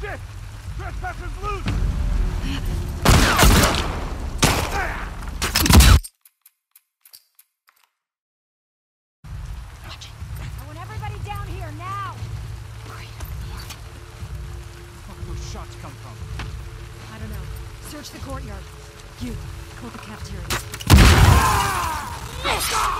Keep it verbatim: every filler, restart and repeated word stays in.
Shit! Trespassers loose! Watch it. I want everybody down here now! Great. More. Where did those shots come from? I don't know. Search the courtyard. You, go to the cafeteria. Ah!